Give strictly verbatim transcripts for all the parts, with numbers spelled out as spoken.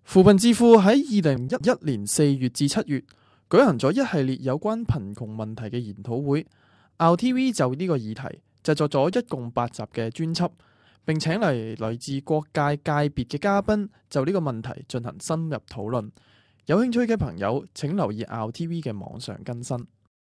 扶貧智庫喺二零一一年四月至七月舉行咗一系列有關貧窮問題嘅研討會。R T V 就呢個議題製作咗一共八集嘅專輯，並請嚟來自各界界別嘅嘉賓就呢個問題進行深入討論。有興趣嘅朋友請留意 R T V 嘅網上更新。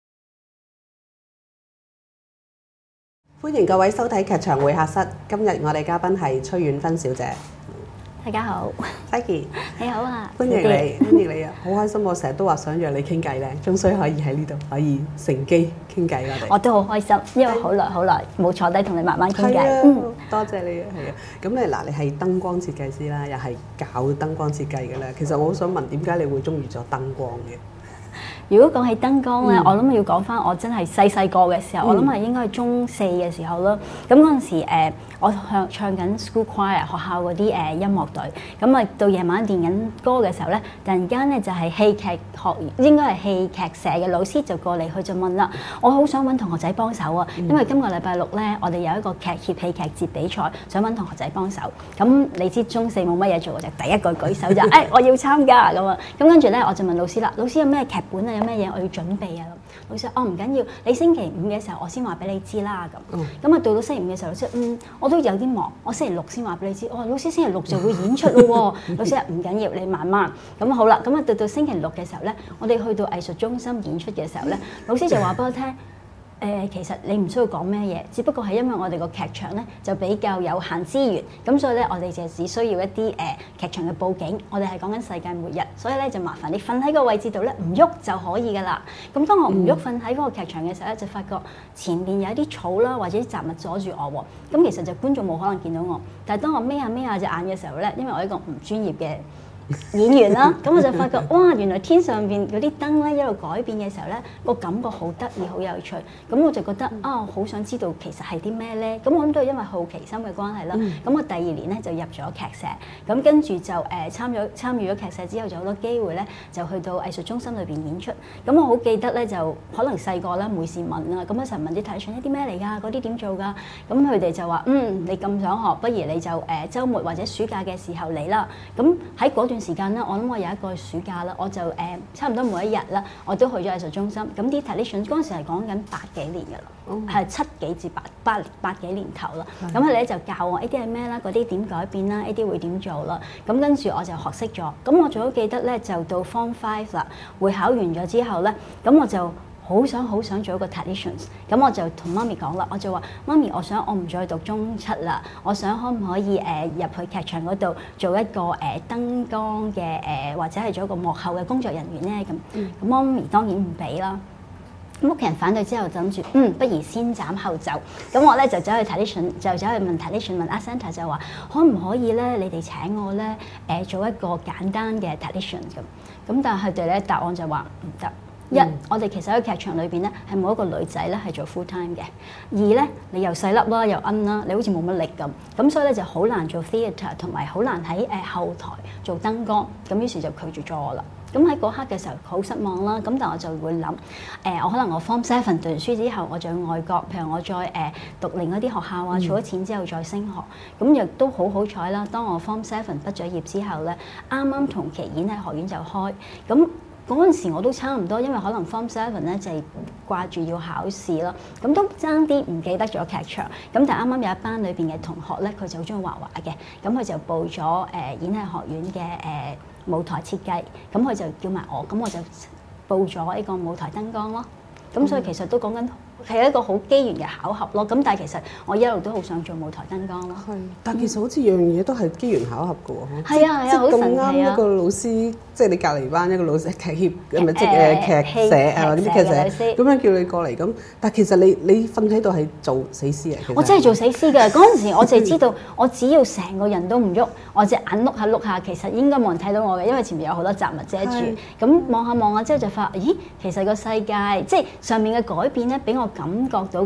歡迎各位收睇劇場會客室。今日我哋嘉賓係崔婉芬小姐。 大家好 Jackie 你好啊， 歡迎你，歡迎你啊！好開心，我成日都話想約你傾偈咧，終須可以喺呢度可以乘機傾偈我哋。 我都好開心，因為好耐好耐冇坐低同你慢慢傾偈。 啊嗯， 多謝你啊，係啊。咁你嗱，你係燈光設計師啦，又係教燈光設計嘅咧。其實我好想問，點解你會中意咗燈光嘅？ 如果講起燈光咧， 嗯、 我諗要講翻我真係細細個嘅時候，嗯、我諗係應該係中四嘅時候啦。咁嗰陣時、呃、我唱唱緊 school choir 學校嗰啲誒音樂隊，咁啊到夜晚練緊歌嘅時候咧，突然間咧就係、是、戲劇學院，應該係戲劇社嘅老師就過嚟，佢就問啦：我好想揾同學仔幫手啊，因為今個禮拜六咧，我哋有一個劇協戲劇節比賽，想揾同學仔幫手。咁你知中四冇乜嘢做，就第一個舉手就誒、哎、我要參加咁啊！咁跟住咧我就問老師啦：老師有咩劇本啊？有咩嘢我要準備啊？咁老師哦，唔緊要，你星期五嘅時候我先話俾你知啦。咁咁啊到到星期五嘅時候，老師嗯我都有啲忙，我星期六先話俾你知。我、哦、老師星期六就會演出咯喎。老師話唔緊要，你慢慢。咁好啦，咁啊到到星期六嘅時候咧，我哋去到藝術中心演出嘅時候咧，老師就話俾我聽。誒、呃，其實你唔需要講咩嘢，只不過係因為我哋個劇場咧就比較有限資源，咁所以咧我哋就只需要一啲誒、呃、劇場嘅佈景，我哋係講緊世界末日，所以咧就麻煩你瞓喺個位置度咧唔喐就可以噶啦。咁當我唔喐瞓喺嗰個劇場嘅時候咧，就發覺前面有一啲草啦或者雜物阻住我喎，咁其實就觀眾冇可能見到我，但係當我眯下眯下隻眼嘅時候咧，因為我係一個唔專業嘅演員啦，咁我就發覺哇，原來天上邊嗰啲燈咧一路改變嘅時候咧，個感覺好得意，好有趣。咁我就覺得啊，好想知道其實係啲咩咧。咁我諗都係因為好奇心嘅關係啦。咁、嗯、我第二年咧就入咗劇社，咁跟住就誒、呃、參咗參與咗劇社之後，就好多機會咧就去到藝術中心裏邊演出。咁我好記得咧，就可能細個咧每次問啊，咁嗰時問啲睇場一啲咩嚟㗎？嗰啲點做㗎？咁佢哋就話嗯，你咁想學，不如你就誒、呃、週末或者暑假嘅時候嚟啦。咁喺嗰段時間咧，我諗我有一個暑假啦，我就誒、呃、差唔多每一日啦，我都去咗藝術中心。咁啲 tradition 嗰陣時係講緊八幾年㗎啦，係、嗯、七幾至八八八幾年頭啦。咁佢哋咧就教我呢啲係咩啦，嗰啲點改變啦，呢啲會點做啦。咁跟住我就學識咗。咁我仲好記得咧，就到 Form Five 啦，會考完咗之後咧，咁我就好想好想做一個 technicians， 咁我就同媽咪講啦，我就話媽咪，我想我唔再讀中七啦，我想可唔可以誒、呃、入去劇場嗰度做一個誒、呃、燈光嘅誒、呃、或者係做一個幕後嘅工作人員咧咁，咁、嗯、媽咪當然唔俾啦。咁屋企人反對之後就諗住，嗯，不如先斬後奏。咁我咧就走去 technician， 就走去問 technician 問 Ascenta 就話，可唔可以咧？你哋請我咧誒、呃、做一個簡單嘅 technician 咁。咁但係佢哋咧答案就話唔得。一，嗯、我哋其實喺劇場裏邊咧，係冇一個女仔咧係做 full time 嘅。二咧，你又細粒啦，又奀啦，你好似冇乜力咁，咁所以咧就好難做 theatre， 同埋好難喺誒後台做燈光。咁於是就拒絕咗我啦。咁喺嗰刻嘅時候好失望啦。咁但我就會諗，誒、呃、我可能我 Form Seven 讀完書之後，我再去外國，譬如我再誒、呃、讀另一啲學校啊，儲咗錢之後再升學。咁亦都好好彩啦。當我 Form Seven 畢咗業之後咧，啱啱同期演藝學院就開咁。嗰陣時我都差唔多，因為可能 Form Seven 咧就係掛住要考試咯，咁都爭啲唔記得咗劇場。咁但係啱啱有一班裏邊嘅同學咧，佢就好中意畫畫嘅，咁佢就報咗誒、呃、演藝學院嘅誒、呃、舞台設計，咁佢就叫埋我，咁我就報咗呢個舞台燈光咯。咁所以其實都講緊係一個好機緣嘅巧合咯。咁但係其實我一路都好想做舞台燈光咯。係， 但其實好似樣嘢都係機緣巧合嘅喎。 係啊係啊，好神奇啊！ 咁啱一個老師，即係你隔離班一個老師，劇協係咪即係劇社啊？或者啲劇社咁樣叫你過嚟咁。但係其實你你瞓喺度係做死屍啊？ 我真係做死屍嘅。嗰陣時我淨係知道，我只要成個人都唔喐，我隻眼碌下碌下，其實應該冇人睇到我嘅，因為前面有好多雜物遮住。咁望下望下之後就發，咦，其實個世界即係上面嘅改變咧，俾我感覺到嗰個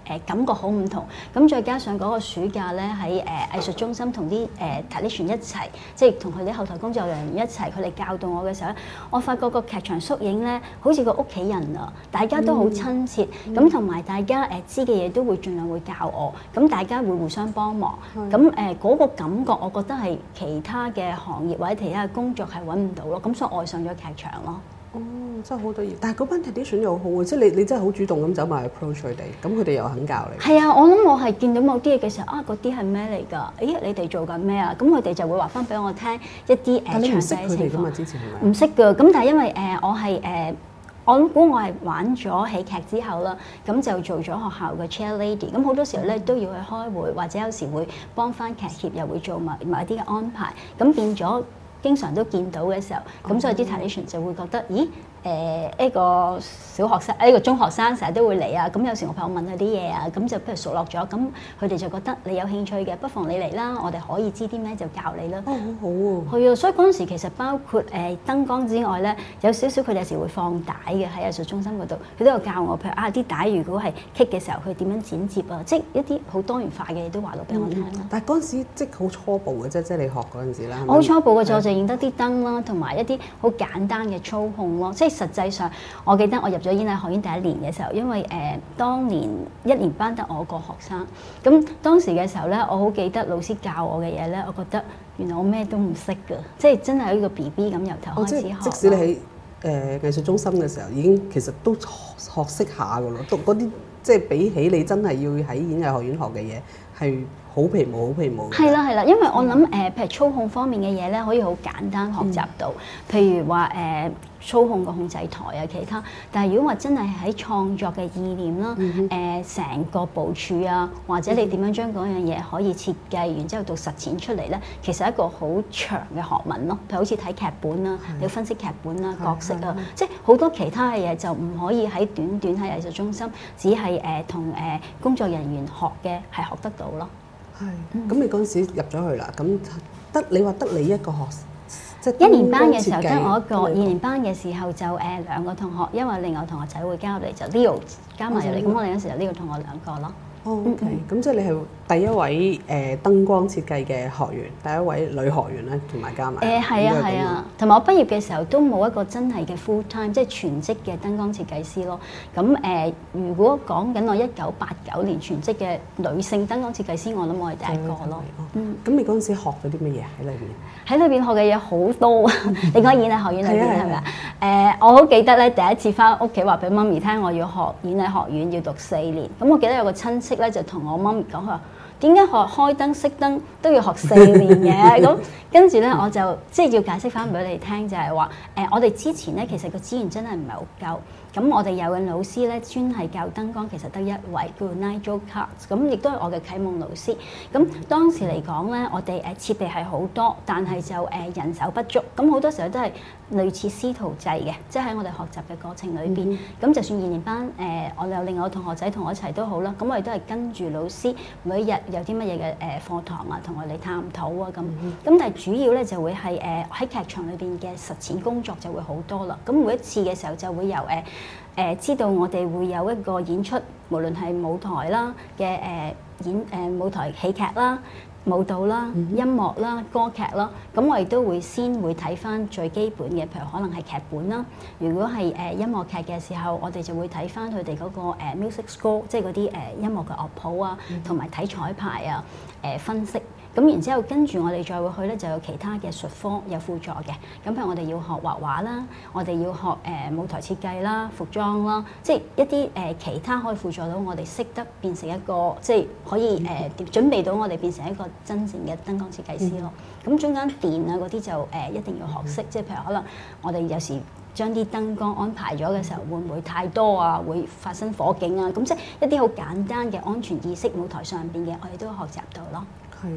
誒感覺好唔同。咁再加上嗰個暑假咧喺誒藝術中心同啲誒 technician 一齊，即係同佢啲後台工作人員一齊，佢哋教導我嘅時候咧，我發覺個劇場縮影咧好似個屋企人啊，大家都好親切，咁同埋大家誒知嘅嘢都會盡量會教我，咁大家會互相幫忙，咁誒嗰個感覺我覺得係其他嘅行業或者其他嘅工作係揾唔到咯，咁所以愛上咗劇場咯。 哦，真係好得意！但係嗰班 technician 又好喎，即係你你真係好主動咁走埋 approach 佢哋，咁佢哋又肯教你。 係啊，我諗我係見到某啲嘢嘅時候，啊嗰啲係咩嚟㗎？咦，你哋做緊咩啊？咁佢哋就會話翻俾我聽一啲誒詳細嘅情況。 之前係咪？ 唔識㗎，咁但係因為誒、呃、我係誒、呃、我估我係玩咗喜劇之後啦，咁就做咗學校嘅 chair lady，咁好多時候咧都要去開會，或者有時會幫翻劇協又會做埋埋啲嘅安排，咁變咗。經常都見到嘅時候，咁所以啲 technician 就會覺得，咦，誒一個小學生，一個中學生成日都會嚟啊。咁有時我朋友問佢啲嘢啊，咁就譬如熟落咗，咁佢哋就覺得你有興趣嘅，不妨你嚟啦，我哋可以知啲咩就教你啦。 哦，好好喎。 係啊，所以嗰陣時其實包括誒燈光之外咧，有少少佢哋有時會放帶嘅喺藝術中心嗰度，佢都有教我，譬如啊啲帶如果係棘嘅時候，佢點樣剪接啊，即係一啲好多元化嘅嘢都話到俾我聽。 但係嗰陣時即係好初步嘅啫，即係你學嗰陣時啦。 好初步嘅，就就認得啲燈啦，同埋一啲好簡單嘅操控咯。即係實際上，我記得我入咗演藝學院第一年嘅時候，因為誒、呃、當年一年班得我個學生，咁當時嘅時候咧，我好記得老師教我嘅嘢咧，我覺得原來我咩都唔識㗎，即係真係一個 B B 咁由頭開始學。 哦、即，即使你喺誒、呃、藝術中心嘅時候，已經其實都學，學識下㗎咯。讀嗰啲即係比起你真係要喺演藝學院學嘅嘢係。好皮毛，好皮毛。 係啦，係啦，因為我諗誒、呃，譬如操控方面嘅嘢咧，可以好簡單學習到。嗯、譬如話誒、呃，操控個控制台啊，其他。但係如果話真係喺創作嘅意念啦，誒、嗯哼，成、呃、個部署啊，或者你點樣將嗰樣嘢可以設計，然之後到實踐出嚟咧，其實係一個好長嘅學問咯。譬如好似睇劇本啦，你要分析劇本啦、角色啊，即係好多其他嘅嘢就唔可以喺短短喺藝術中心，只係誒同誒工作人員學嘅係學得到咯。 係，咁你嗰陣時入咗去啦，咁得你話得你一個學，即係一年班嘅時候得我一個，二年班嘅時候就誒兩個同學，因為另外同學仔會加入嚟，就 Leo 加埋入嚟，咁我哋嗰時就 Leo 同我兩個咯。 哦 OK，咁即係你係第一位誒燈光設計嘅學員，第一位女學員咧，同埋加埋。誒係啊係啊，同埋我畢業嘅時候都冇一個真係嘅 full time，即係全職嘅燈光設計師咯。咁誒，如果講緊我一九八九年全職嘅女性燈光設計師，我諗我係第一個咯。 嗯，咁你嗰陣時學咗啲乜嘢喺裏邊？ 喺裏邊學嘅嘢好多啊！你講演藝學院裏邊係咪啊？誒，我好記得咧，第一次翻屋企話俾媽咪聽，我要學演藝學院，要讀四年。咁我記得有個親戚咧就同我媽咪講，佢話點解學開燈熄燈都要學四年嘅？咁跟住咧我就即係要解釋翻俾你聽，就係話誒，我哋之前咧其實個資源真係唔係好夠。咁我哋有嘅老師咧，專係教燈光，其實得一位，叫 Nigel Katz，咁亦都係我嘅啟蒙老師。咁當時嚟講咧，我哋誒設備係好多，但係就誒人手不足。咁好多時候都係類似師徒制嘅，即係喺我哋學習嘅過程裏邊。咁、嗯、就算二年班誒、呃，我有另外個同學仔同我一齊都好啦。咁我哋都係跟住老師，每一日有啲乜嘢嘅誒課堂啊，同我哋探討啊咁。咁、嗯、但係主要咧就會係誒喺劇場裏邊嘅實踐工作就會好多啦。咁每一次嘅時候就會由誒。呃誒、呃、知道我哋會有一個演出，無論係舞台啦嘅誒演誒、呃、舞台戲劇啦、舞蹈啦、mm hmm. 音樂啦、歌劇啦，咁我哋都會先會睇返最基本嘅，譬如可能係劇本啦。如果係誒、呃、音樂劇嘅時候，我哋就會睇返佢哋嗰個、呃、music score，即係嗰啲誒音樂嘅樂譜啊，同埋睇彩排啊，誒、呃、分析。咁然之後跟住我哋再會去咧，就有其他嘅術科有輔助嘅。咁譬如我哋要學畫畫啦，我哋要學誒、呃、舞台設計啦、服裝啦，即係一啲誒、呃、其他可以輔助到我哋識得變成一個，即係可以誒、呃、準備到我哋變成一個真正嘅燈光設計師咯。咁、嗯、中間電啊嗰啲就誒、呃、一定要學識，即係譬如可能我哋有時將啲燈光安排咗嘅時候，會唔會太多啊？會發生火警啊？咁即係一啲好簡單嘅安全意識，舞台上邊嘅我哋都學習到咯。 係，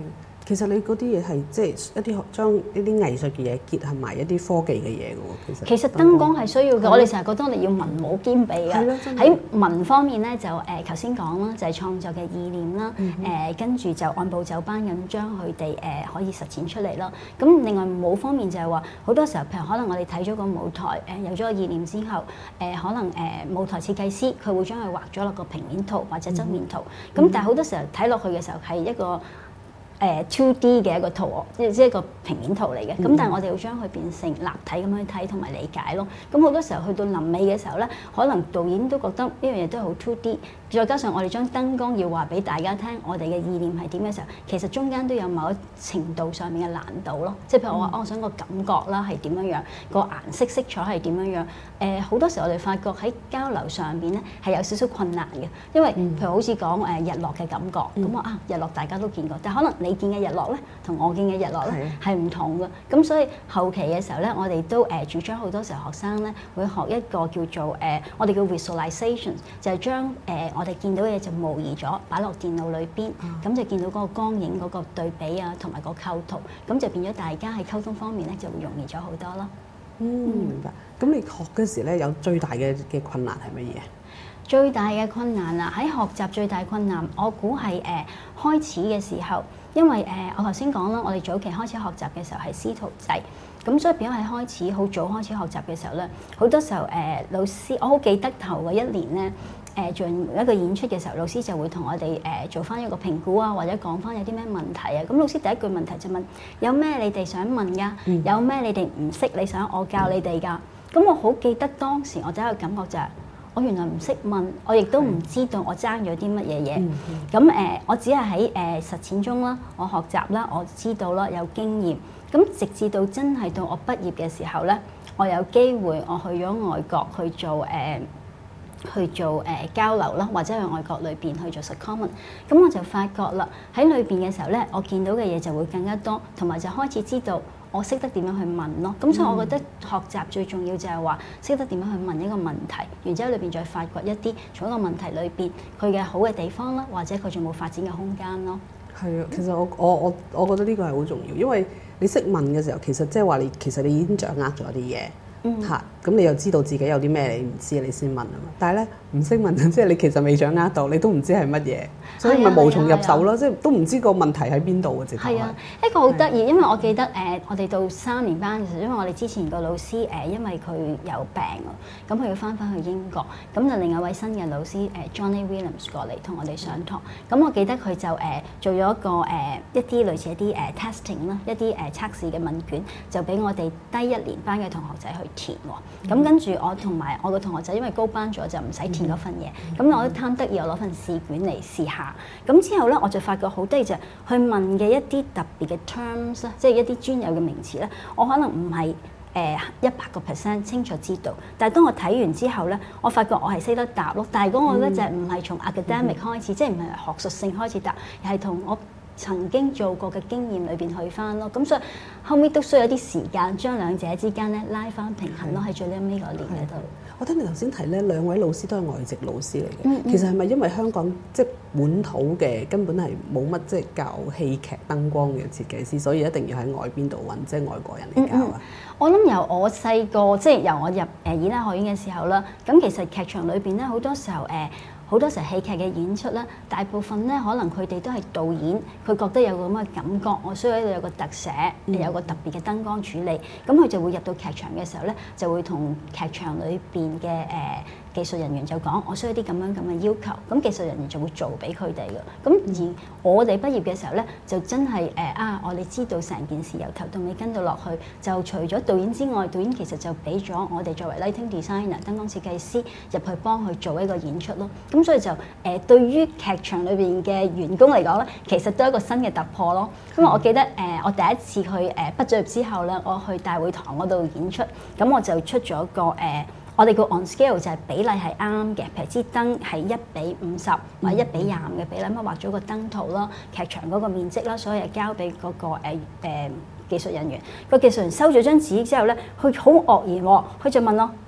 其實你嗰啲嘢係即係一啲將一啲藝術嘅嘢結合埋一啲科技嘅嘢嘅喎，其實。 其實燈光係需要嘅，我哋成日覺得我哋要文武兼備啊。喺文方面咧就誒頭先講啦，就係創作嘅意念啦，誒跟住就按部就班咁將佢哋誒可以實踐出嚟啦。咁另外武方面就係話好多時候，譬如可能我哋睇咗個舞台誒有咗個意念之後，誒可能誒舞台設計師佢會將佢畫咗落個平面圖或者側面圖，咁但係好多時候睇落去嘅時候係一個誒 two D 嘅一個圖，即係一個平面圖嚟嘅。咁、嗯、但係我哋要將佢變成立體咁樣睇同埋理解咯。咁好多時候去到臨尾嘅時候咧，可能導演都覺得呢樣嘢都係好 two D。再加上我哋將燈光要話俾大家聽，我哋嘅意念係點嘅時候，其實中間都有某一程度上面嘅難度咯。即係譬如我話，嗯、哦，我想個感覺啦係點樣樣，個顏色色彩係點樣樣。誒、呃、好多時候我哋發覺喺交流上邊咧係有少少困難嘅，因為譬如好似講誒日落嘅感覺，咁、嗯、我啊日落大家都見過，但係可能你見嘅日落咧同我見嘅日落咧係唔同嘅。咁所以後期嘅時候咧，我哋都誒、呃、主張好多時候學生咧會學一個叫做誒、呃、我哋叫 visualization， 就係將誒。呃我哋見到嘅嘢就模擬咗，擺落電腦裏邊，咁、嗯、就見到嗰個光影嗰個對比啊，同埋個構圖，咁就變咗大家喺溝通方面咧就會容易咗好多咯。 嗯，明白。咁你學嗰時咧有最大嘅嘅困難係乜嘢？ 最大嘅困難啊，喺學習最大困難，我估係誒開始嘅時候，因為誒、呃、我頭先講啦，我哋早期開始學習嘅時候係師徒制，咁所以變咗係開始好早開始學習嘅時候咧，好多時候誒、呃、老師，我好記得頭嗰一年咧。誒做一個演出嘅時候，老師就會同我哋誒、呃、做翻一個評估啊，或者講翻有啲咩問題啊。咁老師第一句問題就問：有咩你哋想問㗎？嗯、有咩你哋唔識？你想我教你哋㗎？咁我好記得當時我第一個感覺就係、是，我原來唔識問，我亦都唔知道我爭咗啲乜嘢嘢。咁誒、呃，我只係喺誒實踐中啦，我學習啦，我知道啦，有經驗。咁直至到真係到我畢業嘅時候咧，我有機會我去咗外國去做誒。呃去做誒、呃、交流啦，或者去外國裏邊去做 secondment， 咁我就發覺啦，喺裏邊嘅時候咧，我見到嘅嘢就會更加多，同埋就開始知道我識得點樣去問咯。咁、嗯、所以我覺得學習最重要就係話識得點樣去問一個問題，然之後裏邊再發掘一啲從一個問題裏邊佢嘅好嘅地方啦，或者佢仲冇發展嘅空間咯。 係啊，其實我我我我覺得呢個係好重要，因為你識問嘅時候，其實即係話你其實你已經掌握咗啲嘢。嚇，咁、嗯、你又知道自己有啲咩你唔知，你先問啊嘛。但係咧唔識問，即係你其實未掌握到，你都唔知係乜嘢，所以咪無從入手咯。啊啊、即係都唔知個問題喺邊度嘅直頭。係啊， 一個好得意，因為我記得誒、呃，我哋到三年班嘅時候，因為我哋之前個老師誒、呃，因為佢有病啊，咁佢要翻返去英國，咁就另外一位新嘅老師誒、呃、Johnny Williams 過嚟同我哋上堂。咁我記得佢就誒、呃、做咗一個誒、呃、一啲類似一啲誒、呃、testing 啦，一啲誒、呃、測試嘅問卷，就俾我哋低一年班嘅同學仔去填喎。咁、嗯、跟住我同埋我個同學仔，因為高班咗就唔使填嗰份嘢。咁、嗯、我都貪得意，我攞份試卷嚟試下。咁之後咧，我就發覺好得意就係去問嘅一啲特別嘅 terms 咧，即係一啲專有嘅名詞咧，我可能唔係誒一百個 percent 清楚知道。但係當我睇完之後咧，我發覺我係識得答咯。但係嗰個咧就係唔係從 academic 開始，嗯、即係唔係學術性開始答，而係同我曾經做過嘅經驗裏邊去翻咯。咁所以後尾都需要一啲時間將兩者之間咧拉翻平衡咯，喺最尾嗰年喺度。 我聽你頭先提咧，兩位老師都係外籍老師嚟嘅。嗯嗯、其實係咪因為香港即係本土嘅根本係冇乜即係教戲劇燈光嘅設計師，所以一定要喺外邊度揾即係外國人嚟教啊？ 嗯嗯、我諗由我細個即係由我入誒演藝學院嘅時候啦，咁其實劇場裏邊咧好多時候誒。呃好多時戲劇嘅演出咧，大部分咧可能佢哋都係導演，佢覺得有個咁嘅感覺，我需要喺度有個特寫，嗯、有個特別嘅燈光處理，咁佢就會入到劇場嘅時候咧，就會同劇場裏邊嘅誒技術人員就講，我需要啲咁樣咁嘅要求，咁技術人員就會做俾佢哋嘅。咁而我哋畢業嘅時候咧，就真係誒啊，我哋知道成件事由頭到尾跟到落去，就除咗導演之外，導演其實就俾咗我哋作為 lighting designer 燈光設計師入去幫佢做一個演出咯。咁所以就誒、呃、對於劇場裏邊嘅員工嚟講咧，其實都係一個新嘅突破咯。因為我記得誒、呃、我第一次去誒、呃、畢咗業之後咧，我去大會堂嗰度演出，咁我就出咗個誒。呃我哋個 on scale 就係比例係啱嘅，譬如支燈係一比五十或者一比廿五嘅比例，咁啊畫咗個燈圖啦，劇場嗰個面積啦，所以係交俾嗰、那個誒誒、呃、技術人員。個技術人員收咗張紙之後咧，佢好愕然喎，佢就問我：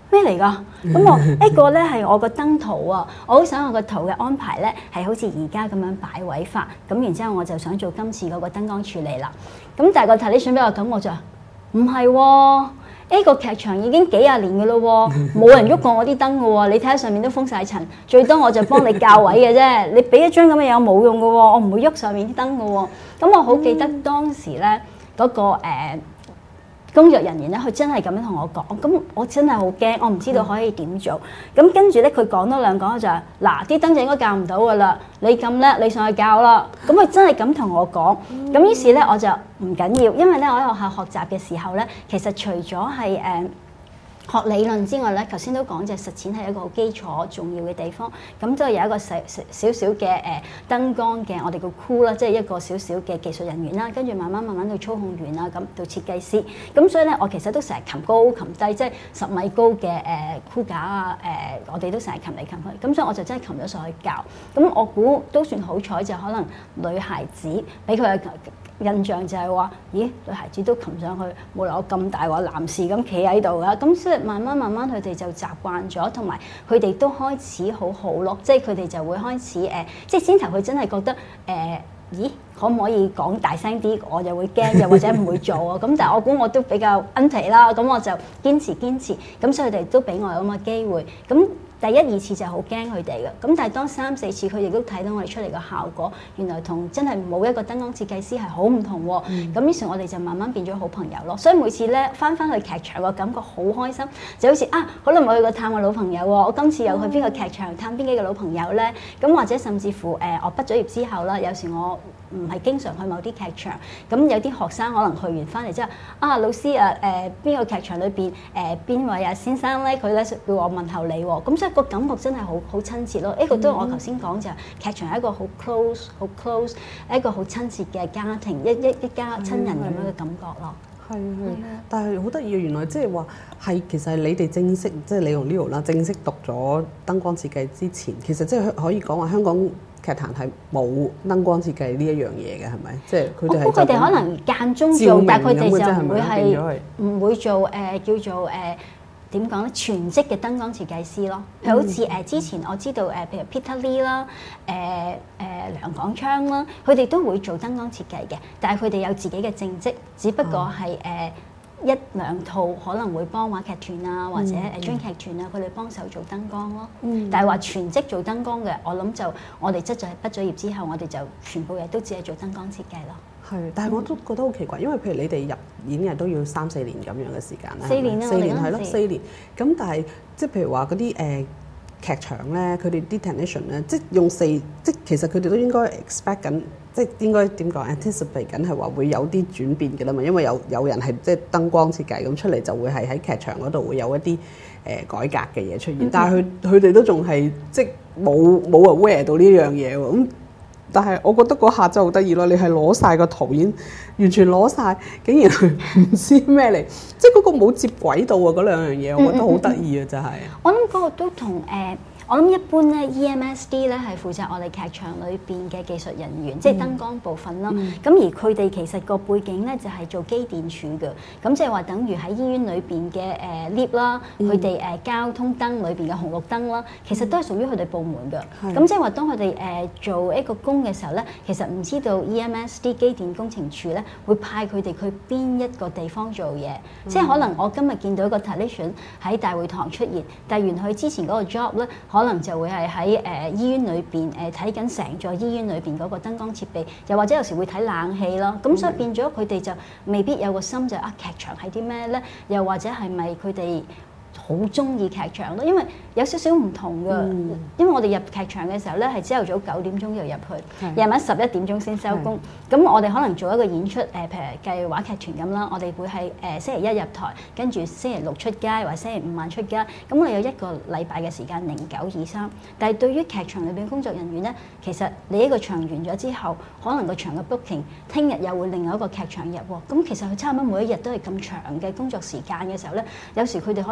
咩嚟㗎？咁我一個咧係我個燈圖啊，我好想我個圖嘅安排咧係好似而家咁樣擺位法，咁然之後我就想做今次嗰個燈光處理啦。咁但係個 technician 俾我感覺就唔係喎，呢個劇場已經幾廿年嘅咯喎，冇人喐過我啲燈嘅喎，你睇下上面都封晒塵，最多我就幫你校位嘅啫，你俾一張咁嘅嘢冇用嘅喎，我唔會喐上面啲燈嘅喎。咁我好記得當時咧嗰、嗰個、呃工作人員咧，佢真係咁樣同我講，咁我真係好驚，我唔知道可以點做。咁跟住咧，佢講多兩講就係、是：嗱，啲燈就應該校唔到噶啦，你咁叻，你上去校啦。咁佢真係咁同我講。咁於是咧，我就唔緊要，因為咧我喺學校學習嘅時候咧，其實除咗係誒學理論之外咧，頭先都講就係實踐係一個好基礎重要嘅地方。咁都係有一個細少少嘅誒燈光嘅我哋個 crew 啦，即係一個少少嘅技術人員啦。跟住慢慢慢慢到操控員啊，咁到設計師。咁所以咧，我其實都成日擒高擒低，即係十米高嘅誒 crew 架啊，誒、呃、我哋都成日擒嚟擒去。咁所以我就真係擒咗上去教。咁我估都算好彩，就可能女孩子俾佢嘅印象就係話：咦，女孩子都擒上去，冇理由咁大個男士咁企喺度㗎。咁所以慢慢慢慢佢哋就習慣咗，同埋佢哋都開始好好咯。即係佢哋就會開始誒、呃，即係先頭佢真係覺得誒、呃，咦，可唔可以講大聲啲？我就會驚，又或者唔會做啊。咁但係我估我都比較奀皮啦，咁我就堅持堅持。咁所以佢哋都俾我有咁嘅機會。咁第一二次就好驚佢哋嘅，咁但係當三四次佢哋都睇到我哋出嚟嘅效果，原來同真係冇一個燈光設計師係好唔同喎。咁、嗯、於是我哋就慢慢變咗好朋友咯。所以每次咧翻翻去劇場個感覺好開心，就好似啊好耐冇去過探我老朋友喎，我今次又去邊個劇場探邊幾個老朋友咧？咁或者甚至乎誒、呃、我畢咗業之後啦，有時我唔係經常去某啲劇場，咁有啲學生可能去完翻嚟之後，啊老師啊誒邊、呃、個劇場裏邊誒邊位啊先生咧，佢咧叫我問候你喎，咁所以個感覺真係好好親切咯。呢、這個都係我頭先講就係劇場係一個好 close 好 close 一個好親切嘅家庭，一一一家親人咁樣嘅感覺咯。 係係，但係好得意啊！原來即係話係其實係你哋正式即係你同 Leo 啦，正式讀咗燈光設計之前，其實即係可以講話香港劇壇係冇燈光設計呢一樣嘢嘅，係咪？即係佢哋係我估佢哋可能間中做，但係佢哋就唔會係唔會做誒、呃、叫做誒。呃點講咧？全職嘅燈光設計師咯，佢好似誒之前我知道誒，譬如 Peter Lee 啦、誒誒梁廣昌啦，佢哋都會做燈光設計嘅，但係佢哋有自己嘅正職，只不過係誒、呃、一兩套可能會幫話劇團啊，或者誒專劇團啊，佢哋幫手做燈光咯。嗯、但係話全職做燈光嘅，我諗就我哋即係畢咗業之後，我哋就全部嘢都只係做燈光設計咯。係，但係我都覺得好奇怪，因為譬如你哋入演藝都要三四年咁樣嘅時間啦， 四年啦， 四年係咯，四年。咁但係即係譬如話嗰啲誒劇場咧，佢哋啲 technician 咧，即係用四，即係其實佢哋都應該 expect 緊，即係應該點講 anticipate 緊係話會有啲轉變嘅啦嘛，因為有有人係即係燈光設計咁出嚟，就會係喺劇場嗰度會有一啲誒、呃、改革嘅嘢出現，嗯、但係佢佢哋都仲係即係冇冇 aware 到呢樣嘢喎咁。但係我覺得嗰下真係好得意咯！你係攞晒個圖已經完全攞晒，竟然唔知咩嚟，即係嗰個冇接軌道啊！嗰兩樣嘢，我覺得好得意啊！真係。 我諗嗰個都同誒。呃我諗一般咧 E M S D 咧係負責我哋劇場裏邊嘅技術人員，嗯、即係燈光部分啦。咁、嗯、而佢哋其實個背景咧就係、是、做機電處嘅，咁即係話等於喺醫院裏邊嘅誒 lift 啦，佢哋誒交通燈裏邊嘅紅綠燈啦，其實都係屬於佢哋部門嘅。咁即係話當佢哋誒做一個工嘅時候咧，其實唔知道 E M S D 機電工程處咧會派佢哋去邊一個地方做嘢，嗯、即係可能我今日見到一個 technician 喺大會堂出現，但係原來佢之前嗰個 job 咧。可能就會係喺誒醫院裏邊誒睇緊成座醫院裏邊嗰個燈光設備，又或者有時會睇冷氣咯。咁所以變咗佢哋就未必有個心就啊劇場係啲咩咧？又或者係咪佢哋好中意劇場咯？因為有少少唔同㗎。嗯、因為我哋入劇場嘅時候咧係朝頭早九點鐘就入去，夜晚十一點鐘先收工。咁我哋可能做一個演出誒、呃，譬如計話劇團咁啦，我哋會係誒、呃、星期一入台，跟住星期六出街或者星期五晚出街。咁我哋有一個禮拜嘅時間零九二三。但係對於劇場裏邊工作人員咧，其實你一個場完咗之後，可能個場嘅 booking 聽日又會另外一個劇場入喎。咁其實佢差唔多每一日都係咁長嘅工作時間嘅時候咧，有時佢哋可能會覺得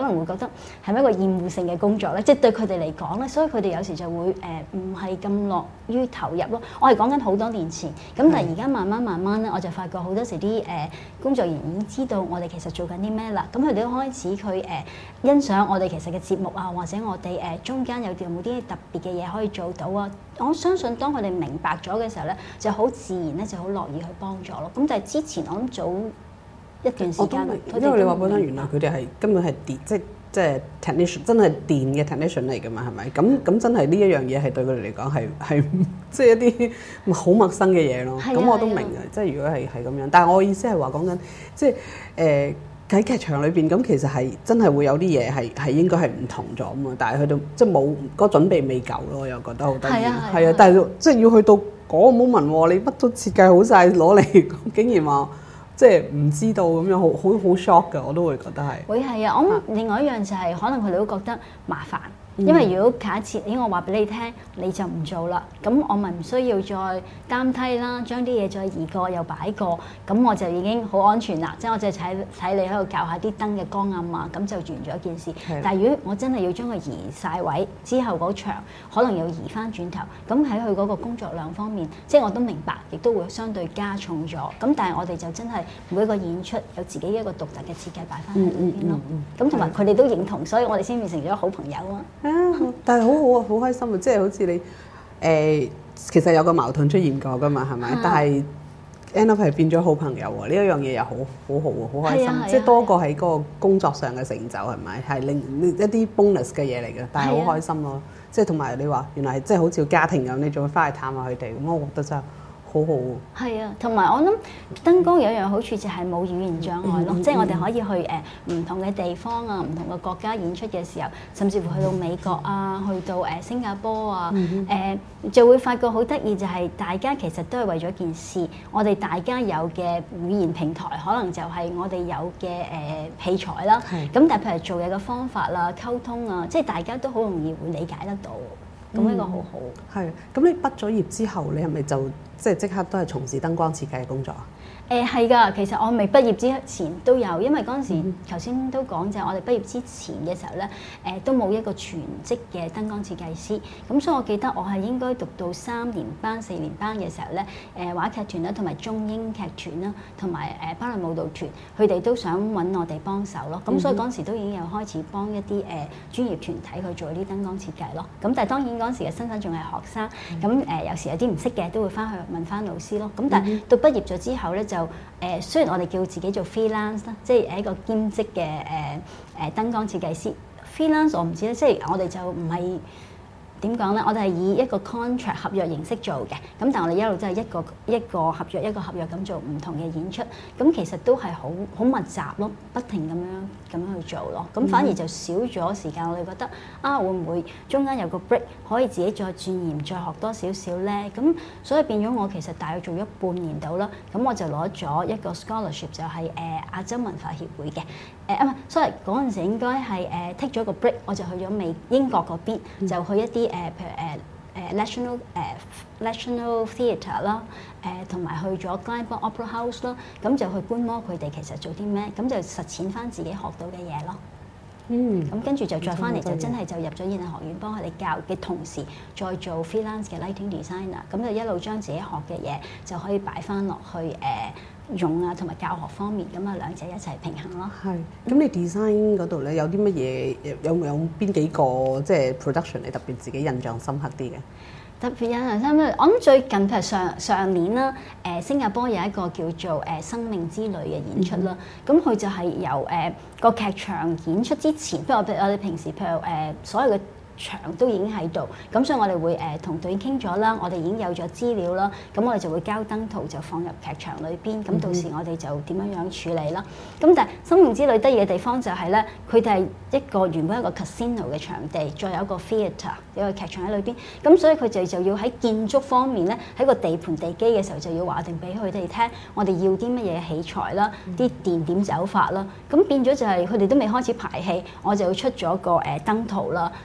得係咪一個厭惡性嘅工作咧？即係對佢哋嚟講咧，所以佢哋有時就會誒唔係咁樂於投入咯。我係講緊好多年前，咁但係而家慢慢慢慢咧，我就發覺好多時啲誒、呃、工作人員已經知道我哋其實做緊啲咩啦。咁佢哋都開始去誒、呃、欣賞我哋其實嘅節目啊，或者我哋誒、呃、中間有啲冇啲特別嘅嘢可以做到啊。我相信當佢哋明白咗嘅時候咧，就好自然咧，就好樂意去幫助咯。咁但係之前我諗早一段時間， 因為你話本身原來佢哋係根本係電，即係即係 technician，真係電嘅 technician 嚟㗎嘛，係咪？咁咁真係呢一樣嘢係對佢哋嚟講係係即係一啲好陌生嘅嘢咯。咁我都明嘅，即係如果係係咁樣。但係我意思係話講緊，即係誒喺劇場裏邊，咁其實係真係會有啲嘢係係應該係唔同咗嘛。但係去到即係冇嗰個準備未夠咯，我又覺得好得意。係啊，係啊，但係即係要去到嗰個 moment 喎，你乜都設計好晒攞嚟，竟然話〜即係唔知道咁樣，好好好 shock 㗎，我都會覺得係。會係啊，我諗另外一樣就係、是、可能佢哋都覺得麻煩。因為如果假設，咦我話俾你聽，你就唔做啦，咁我咪唔需要再擔梯啦，將啲嘢再移過又擺過，咁我就已經好安全啦。即係我就睇睇你喺度校下啲燈嘅光暗啊，咁就完咗一件事。但係如果我真係要將佢移晒位之後嗰場，可能又移翻轉頭，咁喺佢嗰個工作量方面，即係我都明白，亦都會相對加重咗。咁但係我哋就真係每一個演出有自己一個獨特嘅設計擺翻喺裏邊咯。咁同埋佢哋都認同，所以我哋先變成咗好朋友啊。 啊！但係好好啊，好開心啊！即係好似你誒、呃，其實有個矛盾出現過㗎嘛，係咪？但係 end up 係變咗好朋友喎，呢一樣嘢又好好好喎，好開心！即係多過喺嗰個工作上嘅成就係咪？係另一啲 bonus 嘅嘢嚟嘅，但係好開心咯！即係同埋你話原來係即係好似家庭咁，你仲會翻去探下佢哋，咁我覺得真係〜好好喎， 係啊，同埋我諗燈光有一樣好處就係冇語言障礙咯，嗯嗯、即係我哋可以去誒唔、呃、同嘅地方啊，唔同嘅國家演出嘅時候，甚至乎去到美國啊，去到誒、呃、新加坡啊，誒、嗯呃、就會發覺好得意就係大家其實都係為咗件事，我哋大家有嘅語言平台可能就係我哋有嘅誒、呃、器材啦，咁是但係譬如做嘢嘅方法啦、溝通啊，即係大家都好容易會理解得到。咁呢個好好。係， 咁你畢咗業之後，你係咪就即係即刻都係從事燈光設計嘅工作啊？ 誒係㗎，其實我未畢業之前都有，因為嗰陣時頭先都講就係我哋畢業之前嘅時候咧，誒、呃、都冇一個全職嘅燈光設計師，咁所以我記得我係應該讀到三年班、四年班嘅時候咧，誒、呃、話劇團啦，同埋中英劇團啦，同埋誒芭蕾舞蹈團，佢哋都想揾我哋幫手咯，咁所以嗰陣時都已經有開始幫一啲誒、呃、專業團體去做啲燈光設計咯，咁但係當然嗰陣時嘅身份仲係學生，咁誒、呃、有時有啲唔識嘅都會翻去問翻老師咯，咁但係到畢業咗之後咧就誒、呃，雖然我哋叫自己做 freelance 啦，即係一個兼職嘅誒誒燈光設計師。freelance 我唔知咧，即係我哋就唔係點講咧，我哋係以一個 contract 合約形式做嘅。咁但係我哋一路都係一個一個合約一個合約咁做唔同嘅演出。咁其實都係好好密集咯，不停咁樣咁樣去做咯。咁反而就少咗時間，我哋覺得啊，會唔會中間有個 break 可以自己再鑽研再學多少少咧？咁所以變咗我其實大約做咗半年到啦。咁我就攞咗一個 scholarship 就係誒亞洲文化協會嘅。誒啊唔係，sorry 嗰陣時應該係誒 take 咗個 break，我就去咗美英國嗰邊，嗯、就去一啲誒、呃、譬如誒誒 national 誒、呃、national theatre 啦，誒同埋去咗 Glyndebourne Opera House 啦，咁就去觀摩佢哋其實做啲咩，咁就實踐翻自己學到嘅嘢咯。嗯，咁跟住就再翻嚟就真係就入咗演藝學院幫佢哋教嘅同時，再做 freelance 嘅 lighting designer，咁就一路將自己學嘅嘢就可以擺翻落去誒。呃用啊，同埋教學方面，咁啊兩者一齊平衡咯。係， 咁你 design 嗰度咧有啲乜嘢？有有邊幾個即係 production 你特別自己印象深刻啲嘅？ 特別印象深刻，我諗最近譬如上上年啦，誒、呃、新加坡有一個叫做誒、呃、生命之旅嘅演出啦，咁佢、嗯、就係由誒、呃、個劇場演出之前，譬如我哋我哋平時譬如誒、呃、所有嘅場都已經喺度，咁所以我哋會誒同導演傾咗啦，我哋已經有咗資料啦，咁我哋就會交燈圖就放入劇場裏邊，咁到時我哋就點樣樣處理啦。咁但係生命之旅得意嘅地方就係咧，佢哋係一個原本一個 casino 嘅場地，再有一個 theatre 有個劇場喺裏邊，咁所以佢哋就要喺建築方面咧，喺個地盤地基嘅時候就要話定俾佢哋聽，我哋要啲乜嘢器材啦，啲電點走法啦，咁變咗就係佢哋都未開始排戲，我就要出咗個誒燈圖啦，同埋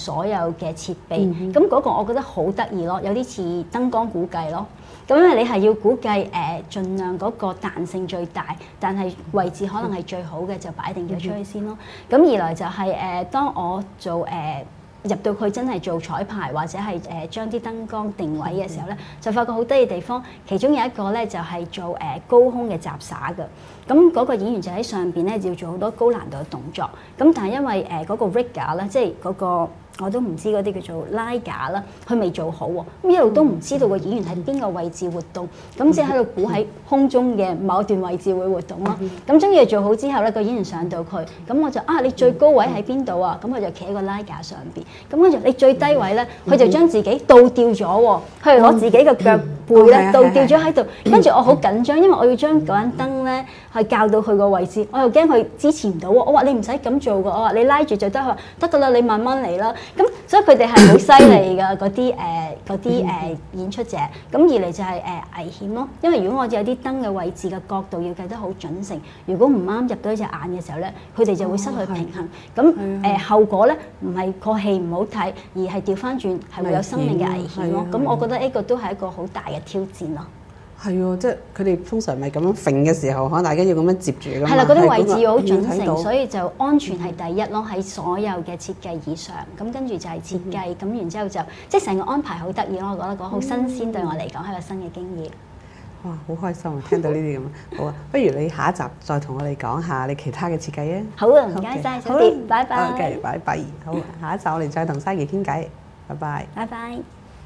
所有嘅設備。 嗯咁嗰、個我覺得好得意咯，有啲似燈光估計咯。咁因為你係要估計誒、呃，盡量嗰個彈性最大，但係位置可能係最好嘅，就擺定咗出去先咯。咁、二來就係、是、誒、呃，當我做誒。呃入到去真係做彩排或者係誒、呃、將啲燈光定位嘅時候咧，就發覺好得意地方，其中有一個咧就係、是、做誒、呃、高空嘅雜耍嘅。咁嗰個演員就喺上邊咧要做好多高難度嘅動作。咁但係因為誒嗰、呃那個 rig 架咧，即係嗰個我都唔知嗰啲叫做拉架啦，佢未做好喎。咁一路都唔知道個演員喺邊個位置活動，咁即係喺度估喺空中嘅某一段位置會活動咯。咁終於做好之後咧，個演員上到去，咁我就啊你最高位喺邊度啊？咁佢就企喺個拉架上邊。咁跟住你最低位咧，佢就將自己倒吊咗喎，佢係攞自己嘅腳背咧倒吊咗喺度。跟住我好緊張，因為我要將嗰盞燈咧係校到佢個位置，我又驚佢支持唔到喎。我話你唔使咁做㗎，我話你拉住就得。佢話得㗎啦，你慢慢嚟啦。咁所以佢哋係好犀利㗎，嗰啲誒嗰啲誒演出者。咁二嚟就係、是、誒、呃、危險咯，因為如果我有啲燈嘅位置嘅角度要計得好準成，如果唔啱入到一隻眼嘅時候咧，佢哋就會失去平衡。咁誒、呃、後果咧唔係個戲唔好睇，而係調翻轉係會有生命嘅危險咯。咁我覺得呢個都係一個好大嘅挑戰咯。 係喎，即係佢哋通常咪咁樣揈嘅時候，可能大家要咁樣接住㗎嘛。 係啦，嗰啲位置要好準係成，所以就安全係第一咯，喺所有嘅設計以上。咁跟住就係設計，咁、然之後就即係成個安排好得意咯。我覺得嗰個好新鮮，對我嚟講係個新嘅經驗。 哇，好開心啊！聽到呢啲咁啊，好啊，不如你下一集再同我哋講下你其他嘅設計啊。 好啊，唔該晒，小蝶，拜拜。 OK，拜拜。好，下一集我哋再同Saggy傾偈。拜拜。 拜拜。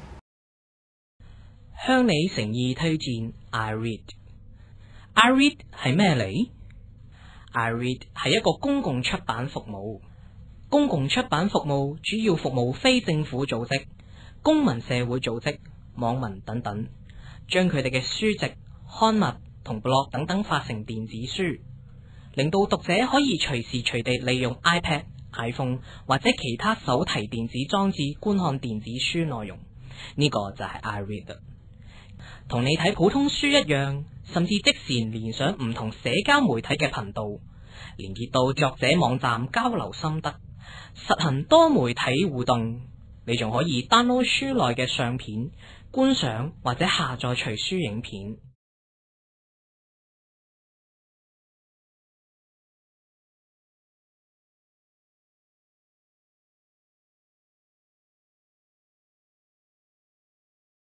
向你誠意推薦 iRead。iRead 係咩嚟？iRead 係一個公共出版服務。公共出版服務主要服務非政府組織、公民社會組織、網民等等，將佢哋嘅書籍、刊物同 blog 等等發成電子書，令到讀者可以隨時隨地利用 iPad、iPhone 或者其他手提電子裝置觀看電子書內容。呢、這個就係 iRead。同你睇普通書一樣，甚至即時連上唔同社交媒體嘅頻道，連結到作者網站交流心得，實行多媒體互動。你仲可以 download 書內嘅相片，觀賞或者下載隨書影片。